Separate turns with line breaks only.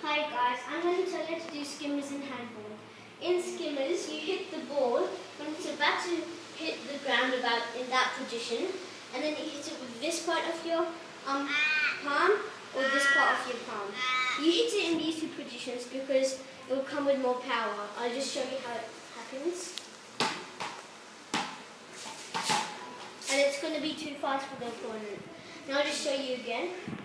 Hi guys, I'm going to tell you to do skimmers in handball. In skimmers, you hit the ball when it's about to hit the ground about in that position, and then you hit it with this part of your palm or this part of your palm. You hit it in these two positions because it will come with more power. I'll just show you how it happens. And it's going to be too fast for the opponent. Now I'll just show you again.